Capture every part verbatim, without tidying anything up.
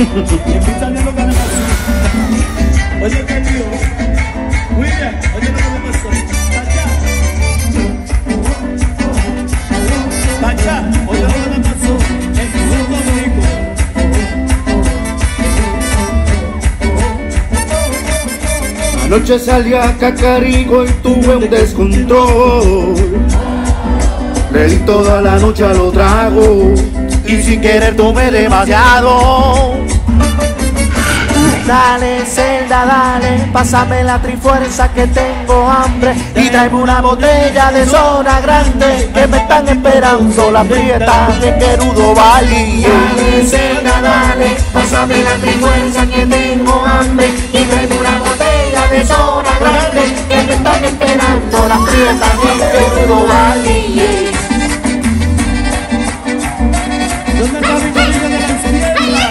Invítale lo que le pasó. Oye, qué lío. William, oye lo que le pasó. Pacha. Pacha, oye lo que le pasó. En Puerto Rico. Anoche salí a Cacarico y tuve un descontrol. Le di toda la noche a los tragos y sin querer tomé demasiado. Dale, Zelda, dale, pásame la trifuerza que tengo hambre. Y tráeme una botella de zona grande, que me están esperando las prietas de Gerudo Valley. Dale, Zelda, dale, pásame la trifuerza que tengo hambre. Y tráeme una botella de zona grande, que me están esperando las prietas de Gerudo Valley. ¿Dónde está mi corillo de las izquierdas?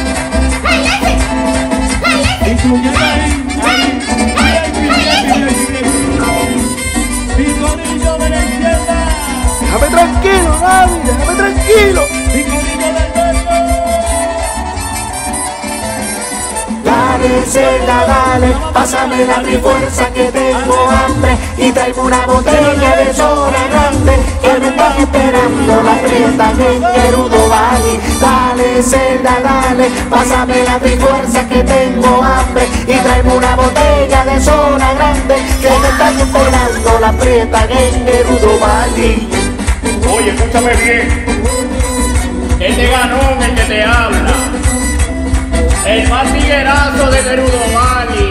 Incluyendo ahí, ahí, mi corillo de la izquierda. Déjame tranquilo, Gaby, déjame tranquilo. Mi corillo del medio. Dale, Zelda, dale, pásame la trifuerza que tengo hambre. Y traigo una botella de zona grande, que me están esperando las prietas en Gerudo Valley. Dale, Zelda, dale, pásame la trifuerza que tengo hambre. Y traigo una botella de zona grande, que me están esperando las prietas en Gerudo Valley. Oye, escúchame bien. Este ganón el que te habla, el más tiguerazo de Gerudo Valley.